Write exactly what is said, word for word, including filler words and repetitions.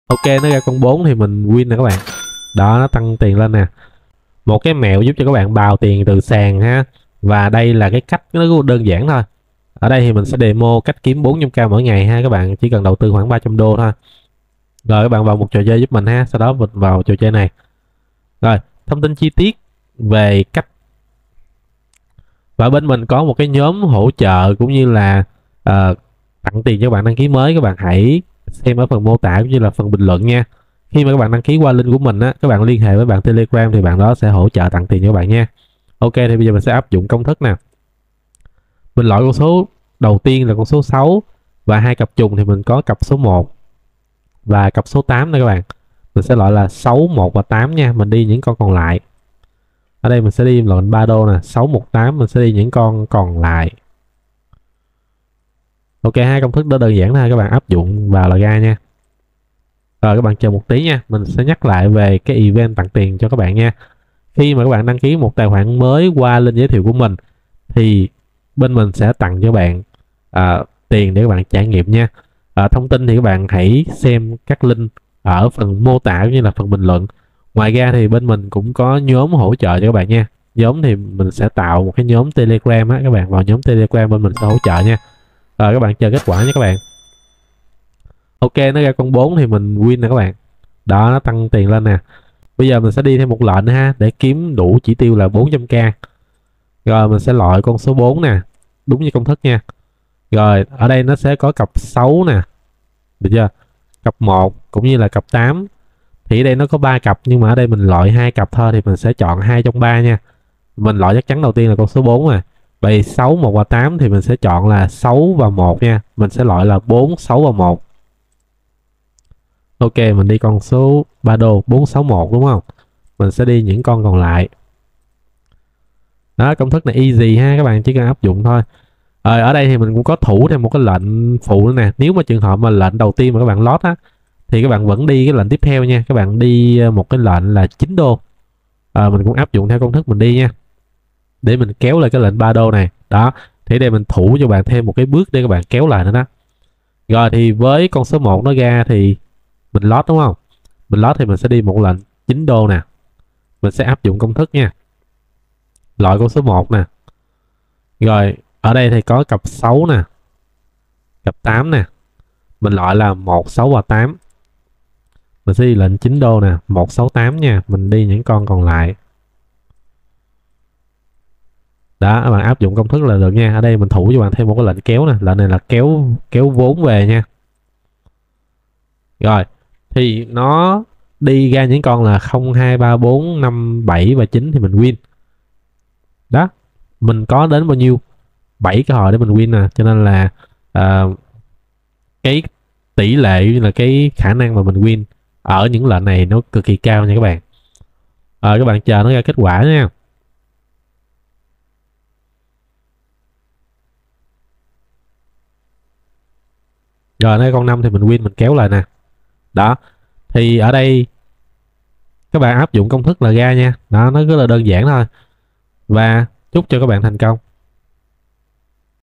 Ok, nó ra con bốn thì mình win nè các bạn. Đó, nó tăng tiền lên nè. Một cái mẹo giúp cho các bạn bào tiền từ sàn ha. Và đây là cái cách nó đơn giản thôi. Ở đây thì mình sẽ demo cách kiếm bốn trăm k mỗi ngày ha. Các bạn chỉ cần đầu tư khoảng ba trăm đô thôi. Rồi các bạn vào một trò chơi giúp mình ha. Sau đó mình vào trò chơi này. Rồi, thông tin chi tiết về cách. Và bên mình có một cái nhóm hỗ trợ cũng như là uh, tặng tiền cho các bạn đăng ký mới. Các bạn hãy xem ở phần mô tả cũng như là phần bình luận nha. Khi mà các bạn đăng ký qua link của mình á, các bạn liên hệ với bạn Telegram thì bạn đó sẽ hỗ trợ tặng tiền cho các bạn nha. Ok, thì bây giờ mình sẽ áp dụng công thức nè. Mình loại con số đầu tiên là con số sáu và hai cặp trùng thì mình có cặp số một và cặp số tám đây các bạn. Mình sẽ loại là sáu, một và tám nha. Mình đi những con còn lại. Ở đây mình sẽ đi lệnh ba đô nè, sáu, một, tám mình sẽ đi những con còn lại. Ok, hai công thức đó đơn giản thôi, các bạn áp dụng vào là ra nha. Rồi các bạn chờ một tí nha, mình sẽ nhắc lại về cái event tặng tiền cho các bạn nha. Khi mà các bạn đăng ký một tài khoản mới qua link giới thiệu của mình thì bên mình sẽ tặng cho bạn à, tiền để các bạn trải nghiệm nha. À, thông tin thì các bạn hãy xem các link ở phần mô tả cũng như là phần bình luận. Ngoài ra thì bên mình cũng có nhóm hỗ trợ cho các bạn nha. Nhóm thì mình sẽ tạo một cái nhóm Telegram á, các bạn vào nhóm Telegram bên mình sẽ hỗ trợ nha. Rồi các bạn chờ kết quả nha các bạn. Ok, nó ra con bốn thì mình win nè các bạn. Đó, nó tăng tiền lên nè. Bây giờ mình sẽ đi thêm một lệnh nữa ha, để kiếm đủ chỉ tiêu là bốn trăm k. Rồi mình sẽ loại con số bốn nè, đúng như công thức nha. Rồi ở đây nó sẽ có cặp sáu nè, được chưa? Cặp một cũng như là cặp tám. Thì ở đây nó có ba cặp nhưng mà ở đây mình loại hai cặp thôi thì mình sẽ chọn hai trong ba nha. Mình loại chắc chắn đầu tiên là con số bốn rồi. Vậy sáu, một và tám thì mình sẽ chọn là sáu và một nha. Mình sẽ loại là bốn, sáu và một. Ok, mình đi con số ba đô, bốn, sáu, một đúng không? Mình sẽ đi những con còn lại. Đó, công thức này easy ha, các bạn chỉ cần áp dụng thôi. Ờ, ở đây thì mình cũng có thủ thêm một cái lệnh phụ nữa nè. Nếu mà trường hợp mà lệnh đầu tiên mà các bạn lót á thì các bạn vẫn đi cái lệnh tiếp theo nha. Các bạn đi một cái lệnh là chín đô. À, mình cũng áp dụng theo công thức mình đi nha. Để mình kéo lại cái lệnh ba đô này. Đó, thì đây mình thủ cho bạn thêm một cái bước để các bạn kéo lại nữa đó. Rồi thì với con số một nó ra thì mình lót đúng không? Mình lót thì mình sẽ đi một lệnh chín đô nè. Mình sẽ áp dụng công thức nha. Loại con số một nè. Rồi ở đây thì có cặp sáu nè, cặp tám nè. Mình loại là một, sáu và tám. Mình sẽ đi lệnh chín đô nè, một, sáu, tám nha. Mình đi những con còn lại. Đó, các bạn áp dụng công thức là được nha. Ở đây mình thủ cho bạn thêm một cái lệnh kéo nè. Lệnh này là kéo kéo vốn về nha. Rồi, thì nó đi ra những con là không, hai, ba, bốn, năm, bảy và chín thì mình win. Đó, mình có đến bao nhiêu? bảy cơ hội để mình win nè. Cho nên là uh, cái tỷ lệ là cái khả năng mà mình win ở những lệnh này nó cực kỳ cao nha các bạn. À, các bạn chờ nó ra kết quả nha. Rồi đây con năm thì mình win, mình kéo lại nè. Đó, thì ở đây các bạn áp dụng công thức là ra nha. Đó, nó rất là đơn giản thôi. Và chúc cho các bạn thành công.